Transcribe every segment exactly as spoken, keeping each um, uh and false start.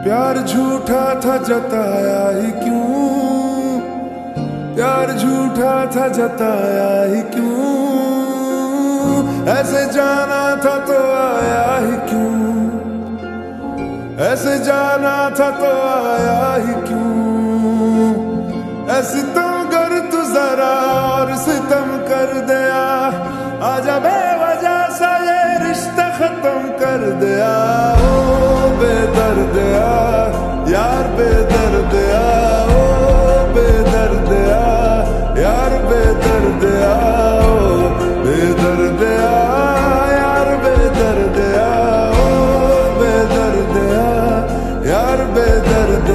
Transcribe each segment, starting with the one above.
प्यार झूठा था जताया ही क्यों, प्यार झूठा था जताया ही क्यों, ऐसे जाना था तो आया ही क्यों, ऐसे जाना था तो आया ही क्यों, ऐसे तुम कर तू जरा और सितम कर दिया, आजा बेवजह सा ये रिश्ता खत्म कर दिया। ओ बेदर्द यार बेदर्द, ओ बेदर्द यार बेदर्द, ओ बेदर्द यार बेदर्द, ओ बेदर्द यार बेदर्द।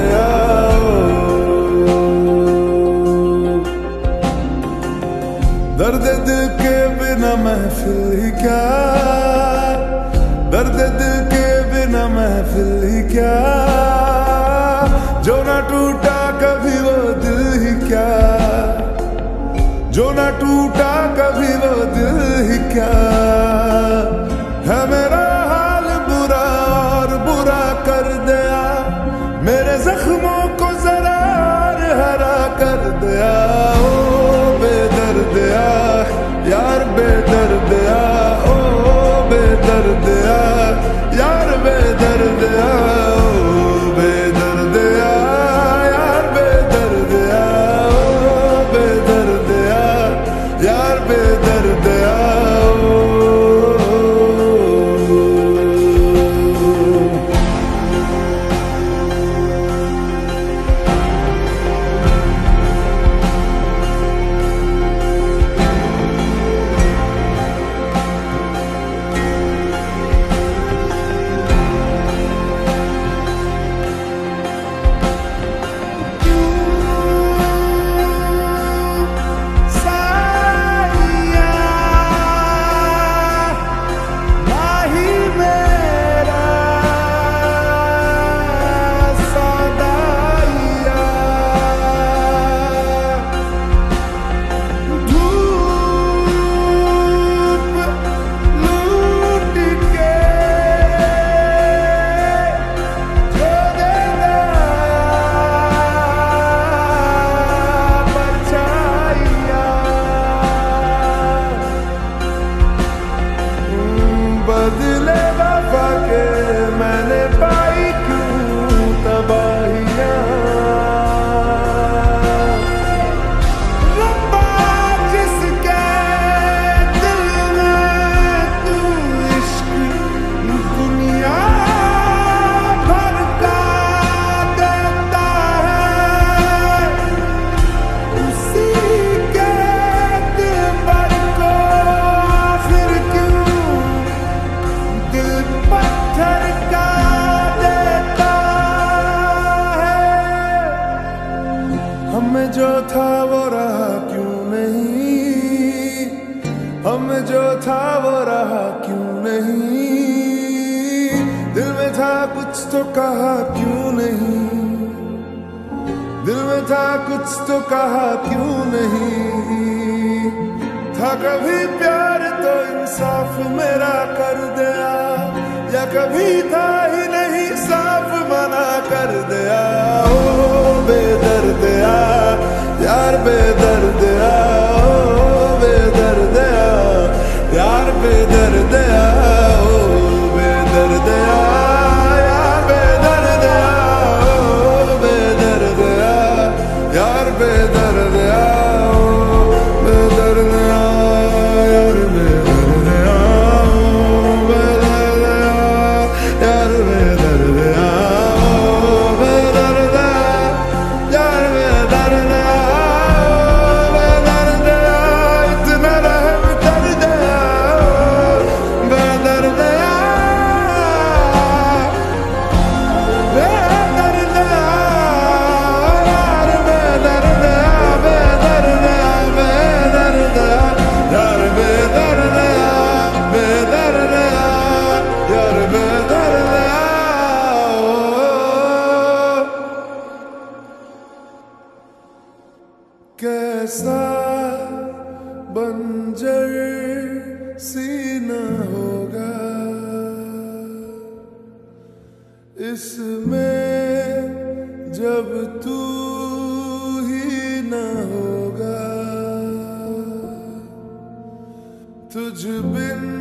दर्द दिल के बिना महफिल ही क्या, दर्द दिल के बिना महफिल ही क्या, जो ना टूटा कभी वो दिल ही क्या, जो ना टूटा कभी वो दिल ही क्या, है मेरा हाल बुरा और बुरा कर दिया, मेरे जख्मों को जरा और हरा कर दिया। ओ बेदर्द यार बेदर्द, ओ बेदर्द यार बेदर्द, ओ बेदर्द यार बेदर्द, ओ बेदर्द यार बेदर्द। बदले वफा के मैंने पाई क्यों तबाहियां, रब्बा जिसके दिल में तू इश्क दुनिया भर का देता है, उसी के दिल भर को फिर क्यों दिल पत्थर का देता है। हमें जो था वो रहा क्यों नहीं, हमें जो था वो रहा क्यों नहीं, दिल में था कुछ तो कहा क्यों नहीं, दिल में था कुछ तो कहा क्यों नहीं, था कभी प्यार तो इंसाफ मेरा कर दिया, या कभी था ही नहीं साफ मना कर दिया। ओ बेदर्द यार बेदर्द, ओ बेदर्द यार बेदर्द, ओ बेदर्द यार बेदर्द, ओ बेदर्द यार बेदर्द, ओ बेदर्द यार बेदर्द, ओ बेदर्द यार बेदर्द, ओ बेदर्द यार बेदर्द, ओ बेदर्द इतना रहम कर दे, बेदर्द बेदर्द यार बेदर्द, बेदर्द बेदर्द यार बेदर्द, बेदर्द यार बेदर्द। कैसा बंजर सीना होगा इसमें जब तू ही न होगा, तुझ बिन